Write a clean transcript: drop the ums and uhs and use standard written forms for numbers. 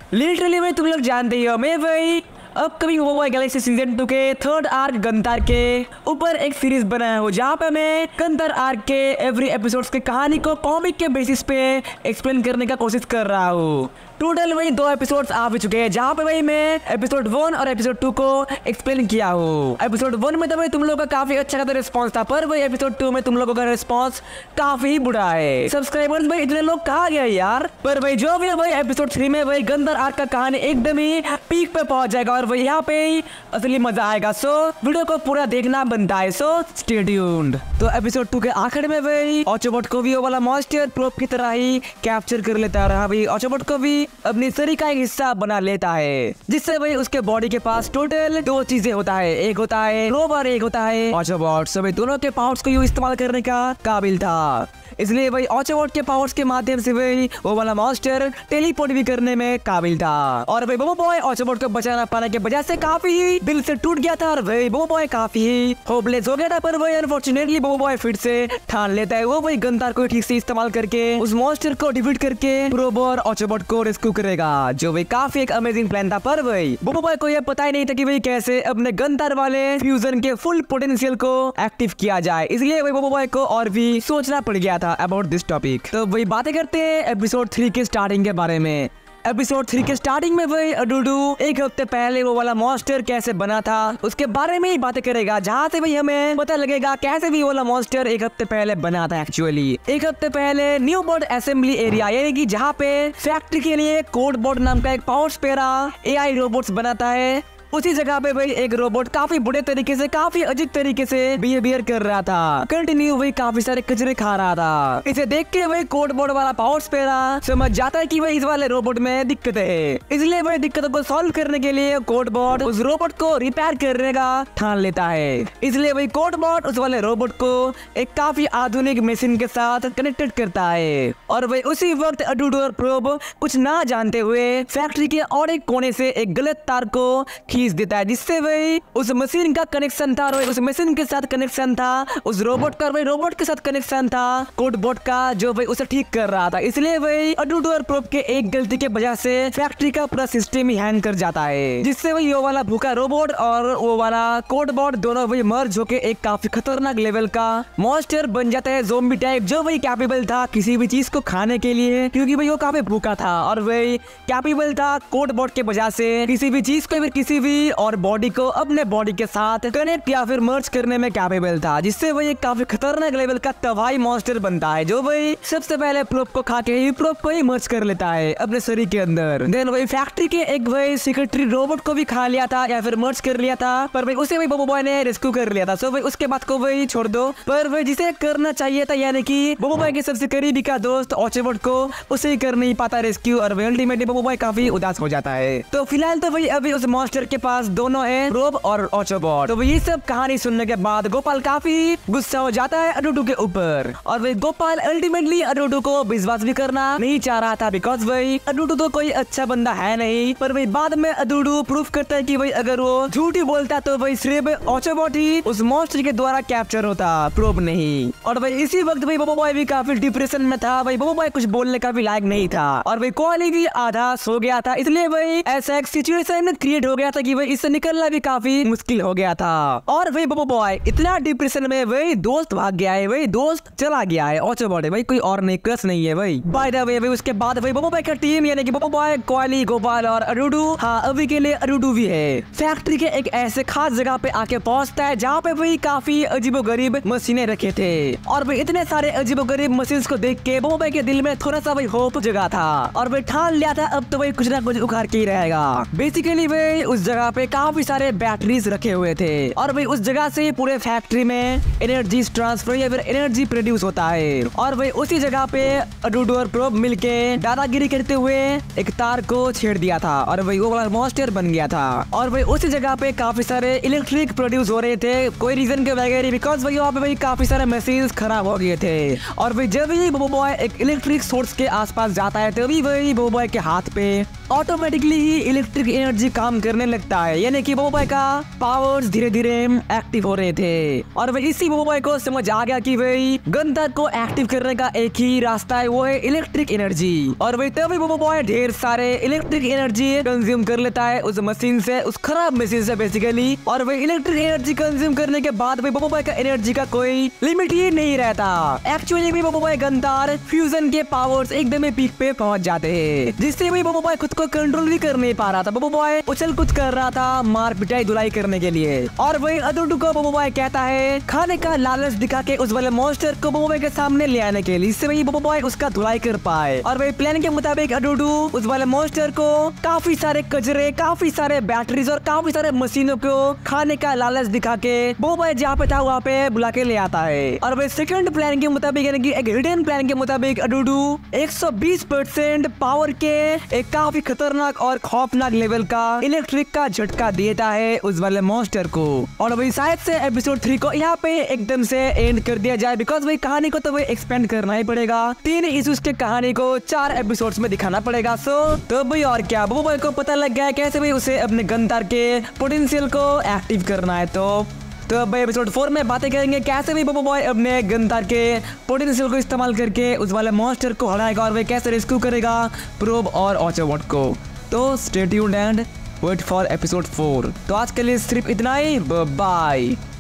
Literally भाई तुम लोग जानते ही हो मैं भाई अपकमिंग मोबाइल गैलेक्सी सीजन 2 के थर्ड आर्क गंतार के ऊपर एक सीरीज बनाया हूँ जहाँ पे मैं गंतार आर्क के एवरी एपिसोड्स की कहानी को कॉमिक के बेसिस पे एक्सप्लेन करने का कोशिश कर रहा हूँ। टोटल वही 2 एपिसोड्स आ भी चुके हैं जहाँ पे भाई मैं एपिसोड 1 और एपिसोड 2 को एक्सप्लेन किया हूँ। एपिसोड 1 में तो भाई तुम लोगों का काफी अच्छा खासा रिस्पॉन्स था, पर भाई एपिसोड 2 में तुम लोगों का रिस्पॉन्स काफी बुरा है। सब्सक्राइबर्स भाई इतने लोग कहाँ गए यार। पर भाई जो भी है भाई एपिसोड 3 में भाई गंतार आर्क का कहानी एकदम ही पीक पे पहुंच जाएगा और भाई यहाँ पे ही असली मजा आएगा। सो वीडियो को पूरा देखना बनता है, सो स्टे ट्यून्ड। तो एपिसोड 2 के आखिर में भाई ऑटोबॉट को भी वो वाला मॉन्स्टर प्रोप की तरह ही कैप्चर कर लेता है। भाई ऑटोबॉट को भी अपनी शरीर का एक हिस्सा बना लेता है, जिससे भाई उसके बॉडी के पास टोटल 2 चीजें होता है, एक होता है प्रोप और एक होता है ऑटोबॉट। सो भाई दोनों के पावर्स को इस्तेमाल करने का काबिल था, इसलिए भाई ऑटोबॉट के पावर्स के माध्यम से भाई वो वाला मॉन्स्टर टेलीपोर्ट भी करने में काबिल था। और भाई बोबो बॉय ऑटोबॉट को बचाना पाने के वजह से काफी ही दिल से टूट गया था और भाई बोबो बॉय काफी ही होपलेस हो गया था। पर भाई अनफॉर्चुनेटली बोबो बॉय फिर से ठान लेता है वो भाई गंतार को ठीक से इस्तेमाल करके उस मॉन्स्टर को डिफीट करके प्रोब और ऑटोबॉट को रेस्क्यू करेगा, जो भाई काफी एक अमेजिंग प्लान था। पर भाई बोबो बॉय को यह पता ही नहीं था कि भाई कैसे अपने गंतार वाले फ्यूजन के फुल पोटेंशियल को एक्टिव किया जाए, इसलिए भाई बोबो बॉय को और भी सोचना पड़ गया था अबाउट दिस टॉपिक। तो वही बातें करते हैं एपिसोड 3 के स्टार्टिंग के बारे में। एपिसोड 3 के स्टार्टिंग में भाई अडूडू एक हफ्ते पहले वो वाला मॉन्स्टर कैसे बना था उसके बारे में ही बातें करेगा, जहाँ से भाई हमें पता लगेगा कैसे भी वो वाला मॉन्स्टर एक हफ्ते पहले बना था। एक्चुअली एक हफ्ते पहले न्यू बर्ड असेंबली एरिया यानी कि जहाँ पे फैक्ट्री के लिए कोड बोर्ड नाम का एक पावर स्पेरा AI रोबोट्स बनाता है, उसी जगह पे भाई एक रोबोट काफी बुरे तरीके से काफी अजीब तरीके से बिहेवियर कर रहा था। कंटिन्यू भाई काफी सारे कचरे खा रहा था। इसे देख के भाई कोड बोर्ड वाला पावर स्पेरा समझ जाता है कि भाई इस वाले रोबोट में दिक्कत है, इसलिए भाई दिक्कतों को सॉल्व करने के लिए कोड बोर्ड उस रोबोट को रिपेयर करने का ठान लेता है। इसलिए भाई कोड बोर्ड उस वाले रोबोट को एक काफी आधुनिक मशीन के साथ कनेक्टेड करता है और भाई उसी वक्त अडूडू और प्रोब कुछ ना जानते हुए फैक्ट्री के और एक कोने से एक गलत तार को खींच देता है, जिससे भाई उस मशीन का कनेक्शन था और उस मशीन के साथ कनेक्शन था उस रोबोट का, भाई रोबोट के साथ कनेक्शन था कोडबॉट का जो भाई उसे ठीक कर रहा था। इसलिए भाई अडूडू और प्रोब के एक गलती के वजह से फैक्ट्री का पूरा सिस्टम ही हैंग कर जाता है, जिससे भाई वो वाला भूखा रोबोट और वो वाला कोडबॉट दोनों भाई मर्ज होके एक काफी खतरनाक लेवल का मॉन्स्टर बन जाता है, ज़ोंबी टाइप, जो भाई कैपेबल था किसी भी चीज को खाने के लिए, क्योंकि भाई वो काफी भूखा था और भाई कैपेबल था कोडबॉट के वजह से किसी भी चीज को किसी भी और बॉडी को अपने बॉडी के साथ कनेक्ट या फिर मर्ज करने में कैपेबल था, जिससे वही काफी खतरनाक लेवल का तबाही मॉन्स्टर बनता है, जो वही सबसे पहले प्रोब को खा के ही प्रोब को ही मर्ज कर लेता है अपने शरीर के अंदर। देन वही फैक्ट्री के एक वही सेक्रेटरी रोबोट को भी खा लिया था या फिर मर्ज कर लिया था, पर भाई उसे वही बोबो बॉय ने रेस्क्यू कर लिया था। सो भाई उसके बाद को वही छोड़ दो, पर वही जिसे करना चाहिए था यानी कि बोबो बॉय के सबसे करीबी का दोस्त ऑटोबॉट को उसे कर नहीं पाता रेस्क्यू और अल्टीमेटली बोबो बॉय काफी उदास हो जाता है। तो फिलहाल तो भाई अभी उस मॉन्स्टर के पास दोनों है प्रोब और ऑटोबॉट। तो ये सब कहानी सुनने के बाद गोपाल काफी गुस्सा हो जाता है अडूडू के ऊपर और भाई गोपाल अल्टीमेटली अडूडू को विश्वास भी करना नहीं चाह रहा था, बिकॉज भाई अडूडू तो कोई अच्छा बंदा है नहीं। पर भाई बाद में अडूडू प्रूफ करता है कि भाई अगर वो झूठ ही बोलता तो भाई सिर्फ ऑटोबॉट ही उस मॉन्स्टर के द्वारा कैप्चर होता, प्रोब नहीं। और भाई इसी वक्त भाई बोबो बॉय भी काफी डिप्रेशन में था, भाई बोबो बॉय कुछ बोलने का भी लायक नहीं था और भाई कोहली भी आधा सो गया था, इसलिए भाई ऐसा एक सिचुएशन क्रिएट हो गया था कि भाई इससे निकलना भी काफी मुश्किल हो गया था। और भाई बोबो बॉय इतना डिप्रेशन में भाई दोस्त भाग गया है, भाई दोस्त चला गया है ऑटोबॉट है, भाई कोई और नहीं, क्रश नहीं है भाई। बाय द वे भाई उसके बाद भाई बोबो बॉय का टीम यानी कि बोबो बॉय, कोहली, गोपाल और अडूडू, हाँ अभी के लिए अडूडू भी है, फैक्ट्री के एक ऐसे खास जगह पे आके पहुंचता है जहाँ पे भाई काफी अजीबोगरीब मशीनें रखे थे और भाई इतने सारे अजीबोगरीब मशीन को देख के बोबो बॉय के दिल में थोड़ा सा भाई होप जगा था और भाई ठान लिया था अब तो भाई कुछ ना कुछ उखाड़ के ही रहेगा। बेसिकली भाई उस जगह पे काफी सारे बैटरीज रखे हुए थे और भाई उस जगह से पूरे फैक्ट्री में एनर्जी ट्रांसफर या फिर एनर्जी प्रोड्यूस होता है और भाई उसी जगह पे अडूडू और प्रोब मिलके दादागिरी करते हुए एक तार को छेड़ दिया था और भाई वो वाला मॉन्स्टर बन गया था और भाई उसी जगह पे काफी सारे इलेक्ट्रिक प्रोड्यूस हो रहे थे कोई रीजन के वगैरह, बिकॉज भाई वहाँ पे भाई काफी सारे मशीन्स खराब हो गए थे और भाई जब भी बोबो बॉय एक इलेक्ट्रिक सोर्स के आसपास जाता है तभी भाई बोबो बॉय के हाथ पे ऑटोमेटिकली ही इलेक्ट्रिक एनर्जी काम करने सकता है, यानी कि बोबो बॉय का पावर्स धीरे धीरे एक्टिव हो रहे थे। और वही इसी बोबो बॉय को समझ आ गया कि भाई गंतर को एक्टिव करने का एक ही रास्ता है, वो है इलेक्ट्रिक एनर्जी। और वही तभी बोबो बॉय ढेर सारे इलेक्ट्रिक एनर्जी कंज्यूम कर लेता है उस मशीन से, उस खराब मशीन से बेसिकली। और वही इलेक्ट्रिक एनर्जी कंज्यूम करने के बाद वही बोबो बॉय का एनर्जी का कोई लिमिट ही नहीं रहता। एक्चुअली भी बोबो बॉय गंतार फ्यूजन के पावर्स एकदम ही पीक पे पहुंच जाते हैं, जिससे भी बोबो बॉय खुद को कंट्रोल भी कर नहीं पा रहा था। बोबो बॉय उछल कूद कर रहा था मार पिटाई धुलाई करने के लिए। और वही अदुडू को बोबो बॉय कहता है खाने का लालच दिखा के उस वाले मॉन्स्टर को बोबो बॉय के सामने ले आने के लिए, इससे वही बोबो बॉय उसका धुलाई कर पाए। और वही प्लान के मुताबिक अदुडू उस वाले मॉन्स्टर को काफी सारे कचरे, काफी सारे बैटरीज और काफी सारे मशीनों को खाने का लालच दिखा के बोबो बॉय जहाँ पे था वहाँ पे बुला के ले आता है। और वही सेकंड प्लान के मुताबिक यानी कि एक हिडन प्लान के मुताबिक अदुडू 120% पावर के एक काफी खतरनाक और खौफनाक लेवल का इलेक्ट्रिक का झटका देता है उस वाले मॉन्स्टर को। और वही शायद से एपिसोड 3 को यहाँ पे एकदम से एंड कर दिया जाए, बिकॉज वही कहानी को तो वही एक्सपेंड करना ही पड़ेगा। 3 इश्यूज के कहानी को 4 एपिसोड्स में दिखाना पड़ेगा। सो तो भाई और क्या, बोबो बॉय को पता लग गया है कैसे भाई उसे अपने गंतार के पोटेंशियल को एक्टिव करना है। तो अब भाई एपिसोड 4 में बातें करेंगे कैसे भी बोबो बॉय अपने गंतार के पोटेंशियल को इस्तेमाल करके उस वाले मॉन्स्टर को हराएगा और वह कैसे रेस्क्यू करेगा प्रोब और ऑटोबॉट को। तो stay tuned and wait for episode 4। तो आज के लिए सिर्फ इतना ही, बाय।